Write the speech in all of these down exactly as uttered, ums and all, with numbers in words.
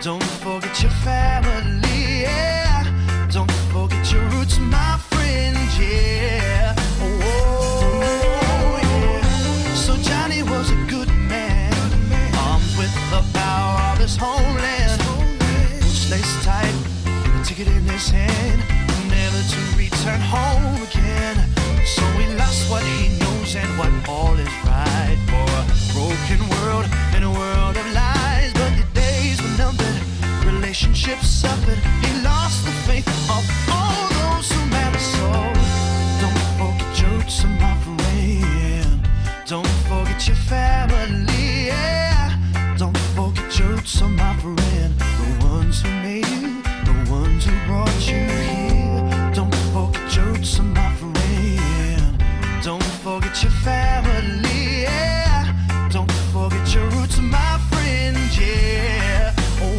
Don't forget your family, yeah. Don't forget your roots, my friend, yeah. Oh, yeah. So Johnny was a good man, armed with the power of his homeland. Laced tight, a ticket in his hand, never to return home again. So he lost what he knows and what all is right for a broken world and a world of lies. But the days were numbered, relationships suffered. He lost the faith of all those who matter. So don't forget your roots, my friend. Don't forget your family, yeah. Don't forget your roots, my friend. The ones who made you, the ones who brought you here. Don't forget your roots, my friend. Don't forget your family, yeah. Don't forget your roots, my friend, yeah.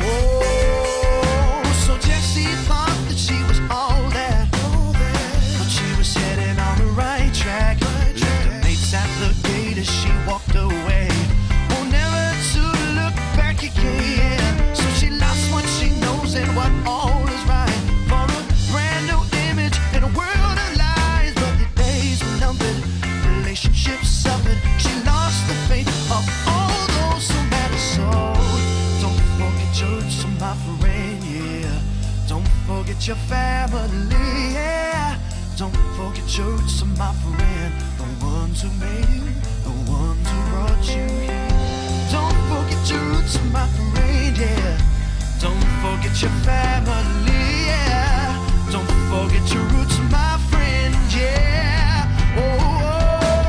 Oh, so Jessie thought that she was all that, but she was heading on the right track. Left her mates at the gate as she walked away, oh, never to look back again. So she lost what she knows and what all is right for a brand new image in a world of lies. But the days were numbered, relationships suffered. She lost the faith of all those who matter. So don't forget your roots, my friend, yeah. Don't forget your family, yeah. Don't forget your roots, my friend. The ones who made you, the ones who brought you here. Don't forget your roots, my friend, yeah. Don't forget your family, yeah. Don't forget your roots, my friend, yeah. Oh, oh, yeah.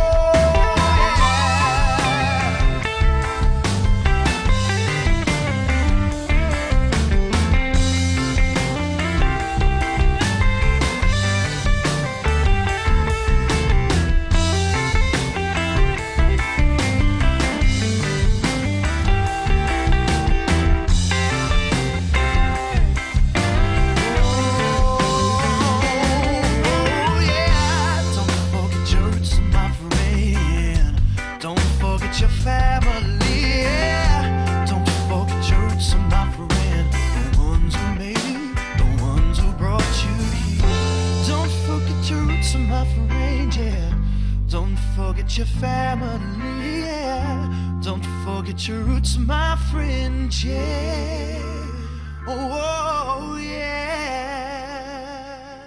Your family, yeah. Don't forget your roots, my friend. The ones who made you, the ones who brought you here. Don't forget your roots, my friend, yeah. Don't forget your family, yeah. Don't forget your roots, my friend, yeah. Oh, oh yeah.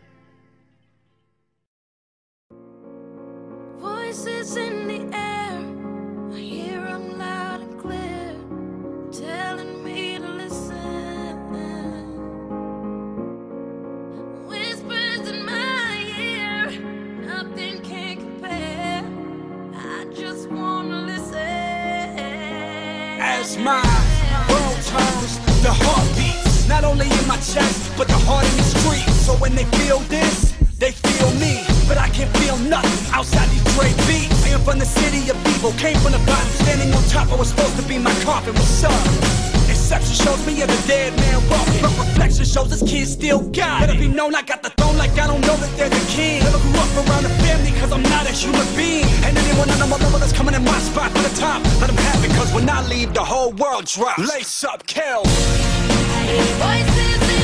Voices in the air, I hear them loud and clear, telling me to listen. Whispers in my ear, nothing can compare. I just wanna listen. As my world turns, the heart beats, not only in my chest, but the heart in the street. So when they feel this, they feel me. But I can't feel nothing outside these great beats. I am from the city of evil, came from the bottom, standing on top. I was supposed to be my coffin. What's up? Inception shows me as a dead man walking, but reflection shows this kid still got it. Let it be known I got the throne like I don't know that they're the king. Never grew up around a family cause I'm not a human being. And anyone on my level that's coming in my spot for the top, let them have it cause when I leave the whole world drops. Lace up, kill. Voices in